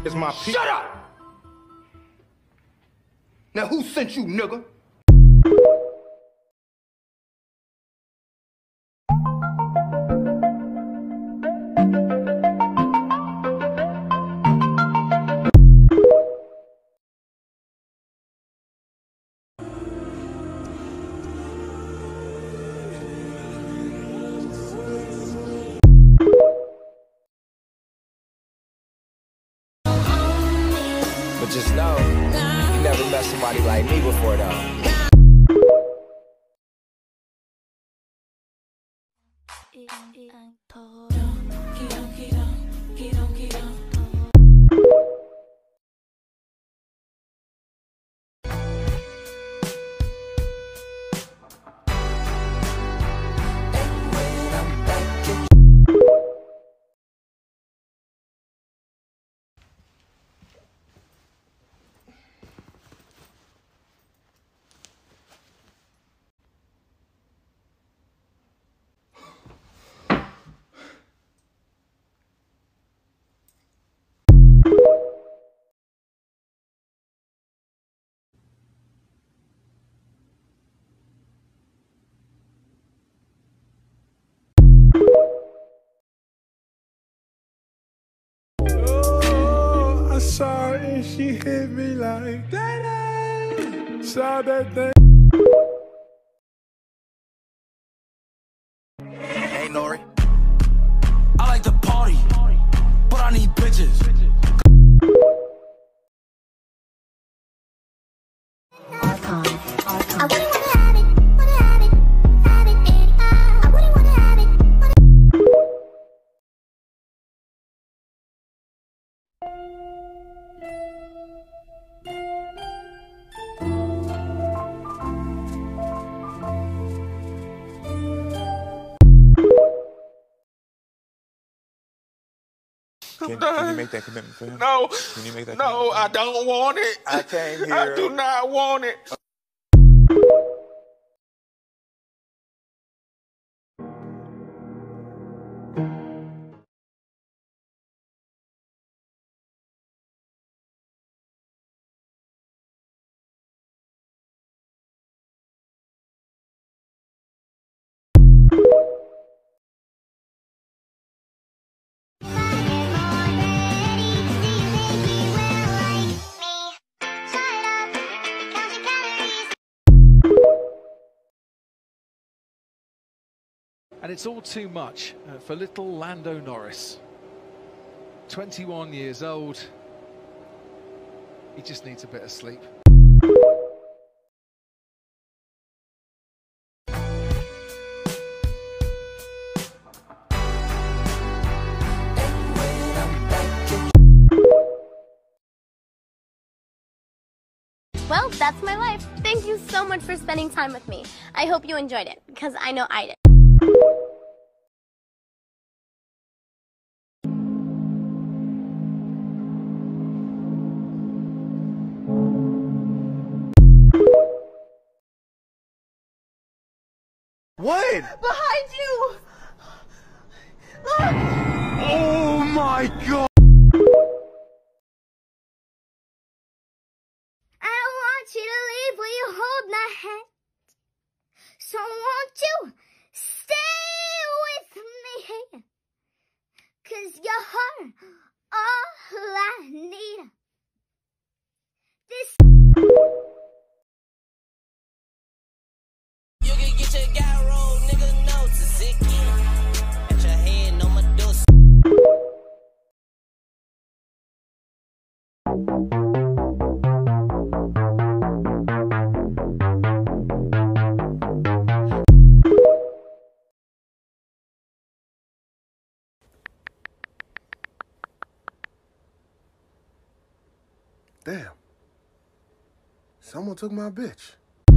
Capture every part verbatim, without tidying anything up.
It's my pe- Shut up! Now who sent you, nigga? But just know, you never met somebody like me before, though. I saw it and she hit me like that. Saw that thing. Hey, Nori. I like to party, but I need bitches. Can, can you make that commitment for him? No. Can you make that No, I don't want it. I came here. I do not want it. And it's all too much uh, for little Lando Norris. twenty-one years old. He just needs a bit of sleep. Well, that's my life. Thank you so much for spending time with me. I hope you enjoyed it, because I know I did. What? Behind you! Look! Oh my God! I want you to leave, will you hold my hand? So won't you stay with me? Cause you're all I need. This You can get your guy rolled, nigga, no tzatziki. At your head, no Medusa. Damn. Someone took my bitch.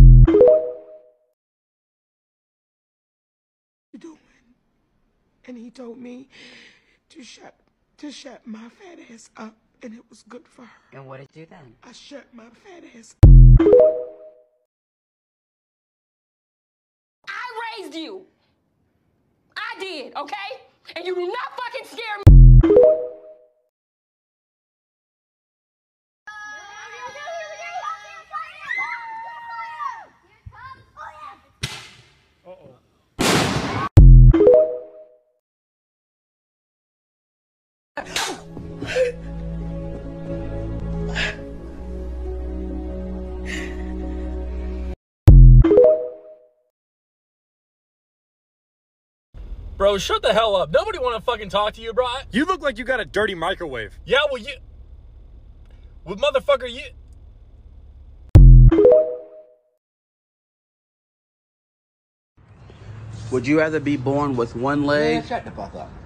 You doing? And he told me to shut to shut my fat ass up, and it was good for her. And what did you do then? I shut my fat ass up. I raised you. I did, okay? And you do not fucking scare me. Bro, shut the hell up. Nobody want to fucking talk to you, bro. You look like you got a dirty microwave. Yeah, well, you... Well, motherfucker, you... Would you rather be born with one leg? Man, shut the fuck up.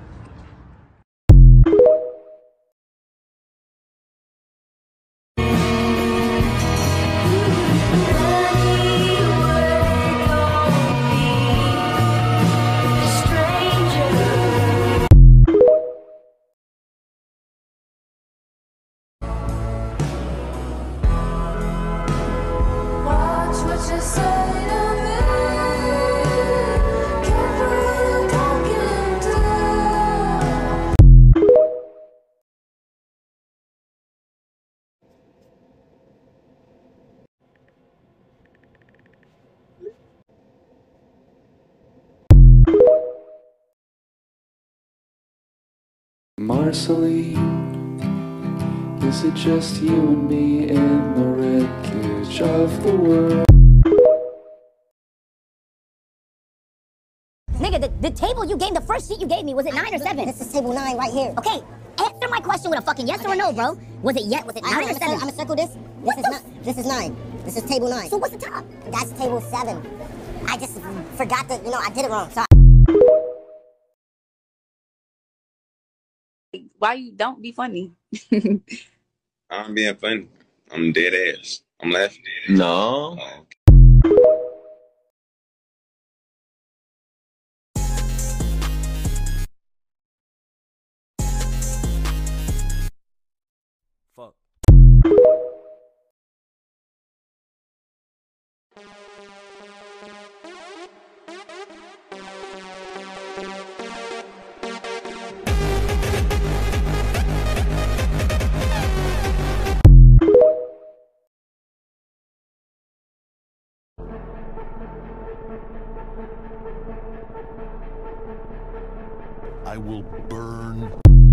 Marceline, is it just you and me in the wreckage of the world? Nigga, the, the table you gave, the first sheet you gave me, was it nine or seven? This is table nine right here. Okay, answer my question with a fucking yes or a no, bro. Was it yet? Was it nine I, or I'm seven? I'm gonna circle this. This is not. This is nine. This is table nine. So what's the top? That's table seven. I just forgot that. You know, I did it wrong. So. Why you don't be funny? I'm being funny. I'm dead ass. I'm laughing. No. Oh, okay. Fuck. I will burn.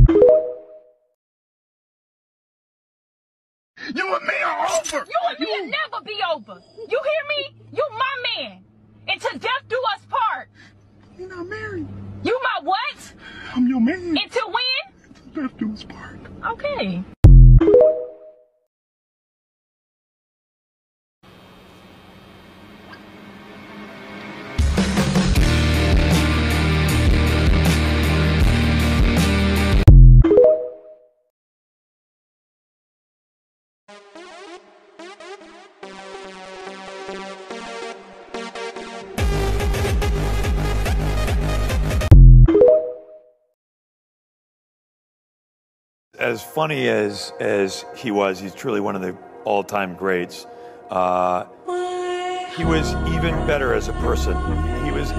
You and me are over. You and me will never be over. You hear me? You my man. Until death do us part. You're not married. You my what? I'm your man. Until when? Until death do us part. Okay. As funny as as he was, he's truly one of the all-time greats. Uh, he was even better as a person. He was.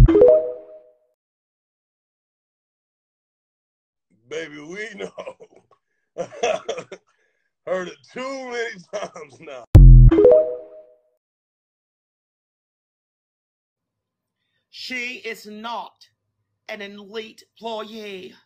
Baby, we know. Heard it too many times now. She is not an elite employee.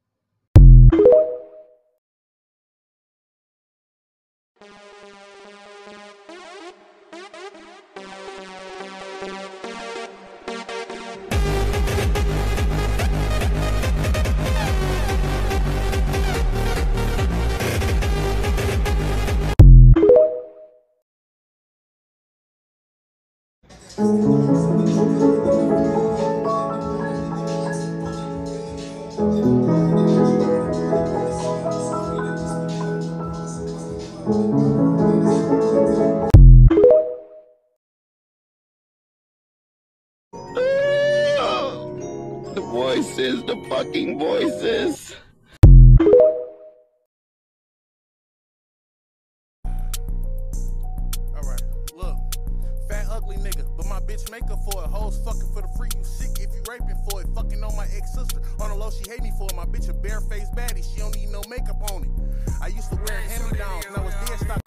The voices, the fucking voices. Alright, look. Fat ugly nigga, but my bitch make up for it. Hoes fucking for the free, you sick if you raping for it. Fucking on my ex-sister. On the low, she hate me for it. My bitch a bare-faced baddie, she don't need no makeup on it. I used to wear hand-me-downs and I was dead stock.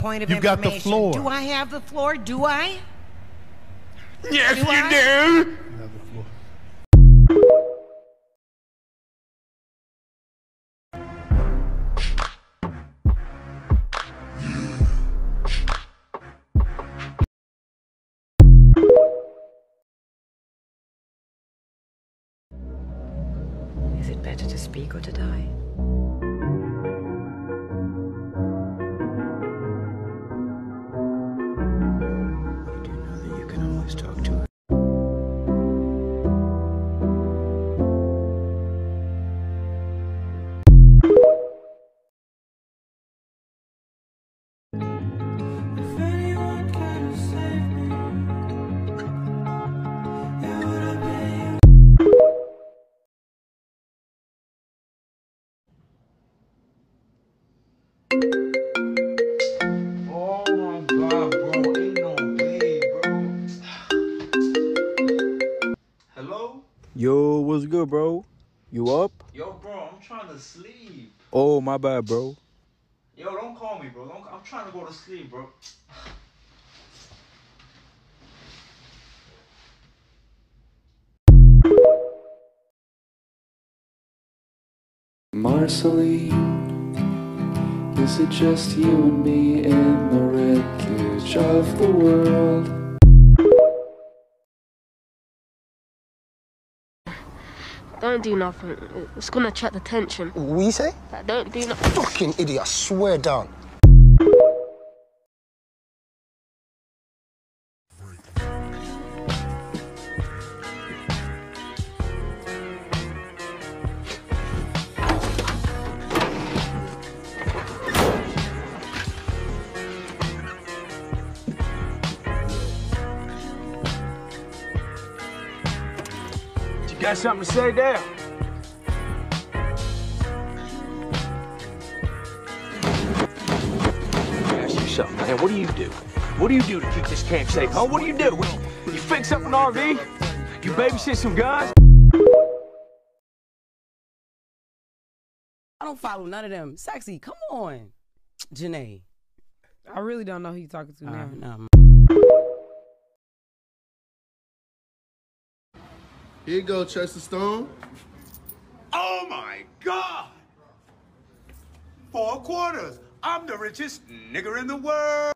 point of You got information. the floor. Do I have the floor? Do I? Yes, Do you I? do. You have the floor. Is it better to speak or to die? You do know that you can always talk to her. If anyone can save me, it would have been you. Oh my god, bro. Ain't no way, bro. Hello? Yo, what's good, bro? You up? Yo, bro, I'm trying to sleep. Oh, my bad, bro. Yo, don't call me, bro. Don't, I'm trying to go to sleep, bro. Marceline, is it just you and me in the wreckage of the world? Don't do nothing. It's gonna attract attention. What you say? Like, don't do nothing. Fucking idiot, I swear down. You got something to say there? Ask you something, man. What do you do? What do you do to keep this camp safe, huh? What do you do? You fix up an R V? You babysit some guys? I don't follow none of them. Sexy, come on. Janae. I really don't know who you're talking to now. Uh, no. Here you go, Chester Stone. Oh my God! Four quarters. I'm the richest nigger in the world.